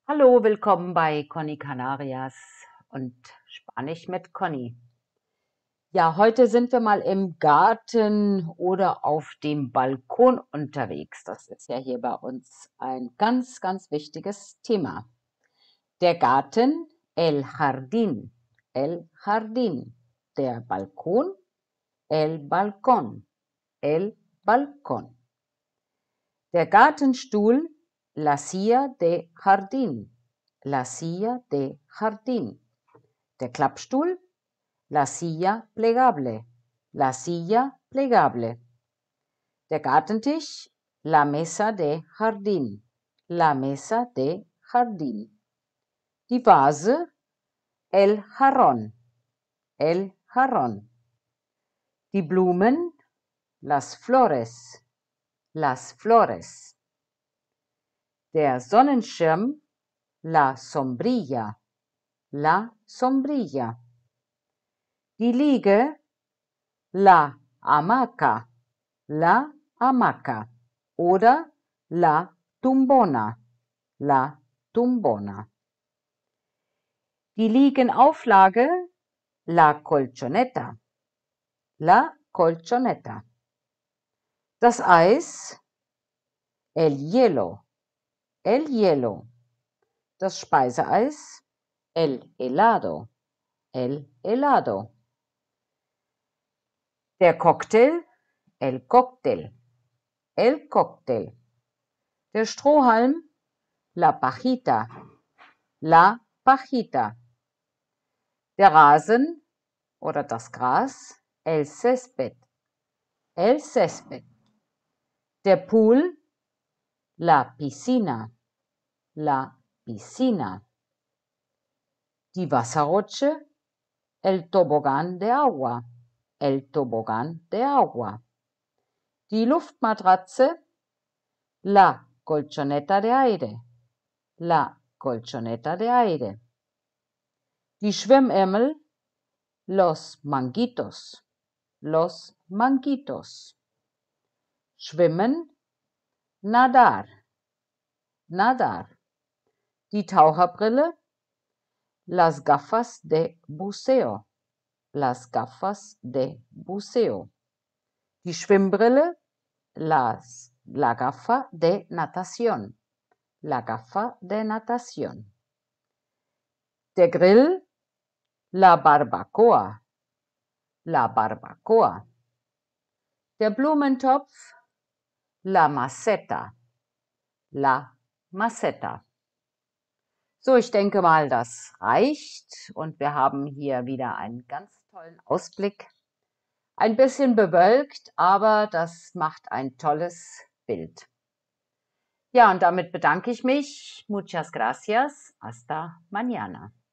Hallo, willkommen bei Conny Canarias und Spanisch mit Conny. Ja, heute sind wir mal im Garten oder auf dem Balkon unterwegs. Das ist ja hier bei uns ein ganz, ganz wichtiges Thema. Der Garten, el jardín, el jardín. Der Balkon, el balcón, el balcón. Der Gartenstuhl, la silla de jardín, la silla de jardín. Der Klappstuhl, la silla plegable, la silla plegable. Der Gartentisch, la mesa de jardín, la mesa de jardín. Die Vase, el jarrón, el jarrón. Die Blumen, las flores, las flores. Der Sonnenschirm, la sombrilla, la sombrilla. Die Liege, la hamaca, la hamaca oder la tumbona, la tumbona. Die Liegenauflage, la colchoneta, la colchoneta. Das Eis, el hielo, el hielo. Das Speiseeis, el helado, el helado. Der Cocktail, el cóctel, el cóctel. Der Strohhalm, la pajita, la pajita. Der Rasen oder das Gras, el césped, el césped. Der Pool, la piscina, la piscina. Die Wasserrutsche, el tobogán de agua, el tobogán de agua. Die Luftmatratze, la colchoneta de aire, la colchoneta de aire. Die Schwimmärmel, los manguitos, los manguitos. Schwimmen, nadar, nadar. Die Taucherbrille, las gafas de buceo, las gafas de buceo. Die Schwimmbrille, la gafa de natación, la gafa de natación. Der Grill, la barbacoa, la barbacoa. Der Blumentopf, la maceta, la maceta. So, ich denke mal, das reicht und wir haben hier wieder einen ganz tollen Ausblick. Ein bisschen bewölkt, aber das macht ein tolles Bild. Ja, und damit bedanke ich mich. Muchas gracias. Hasta mañana.